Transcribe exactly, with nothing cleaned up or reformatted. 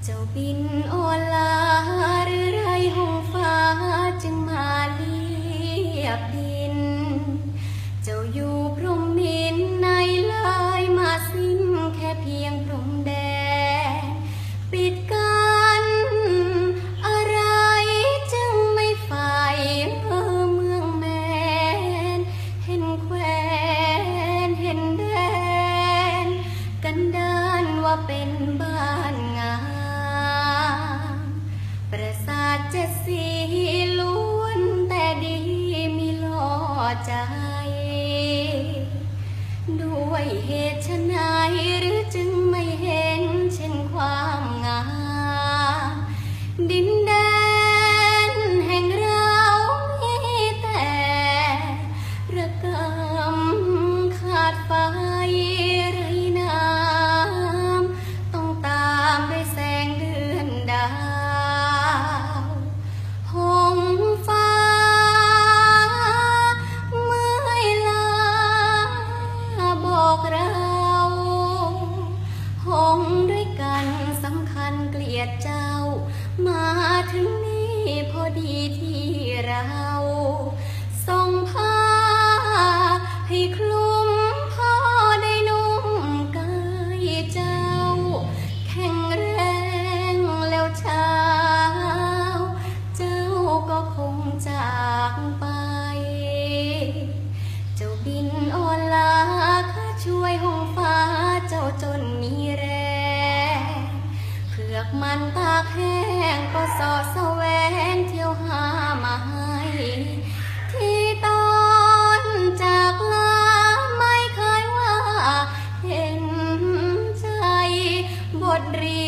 เจ้าบินโอลาหรือไรหงฟ้าจึงมาเรียบดินเจ้าอยู่พรหมมินในลายมาสิ้นแค่เพียงพรมแดนปิดกันอะไรจึงไม่ฝ่ายเออเมืองแมนเห็นแควนเห็นแดนกันดานว่าเป็นบ้านงามปราสาทเจ็ดสีล้วนแต่ดีมีหล่อใจด้วยเหตุไฉนหรือจึงไม่เห็นเช่นความงามดินแดนแห่งเรามีแต่ระกำขาดไฟไร้น้ำต้องตามด้วยแสงเดือนดาวหงฟ้าเมื่อยล้าบอกเราหงด้วยกันสำคัญเกลียดเจ้ามาถึงนี่พอดีที่เราส่งผ้าให้คลุมพ่อได้นุ่มกายเจ้าแข็งแรงแล้วเช้าเจ้าก็คงจากไปเจ้าบินโอลาข้าช่วยหงฟ้าเจ้าจนมีแรงเผือกมันตากแห้งก็สอแสวงเที่ยวหามาให้ที่ตอนจากลาไม่เคยว่าเห็นใจบทเรี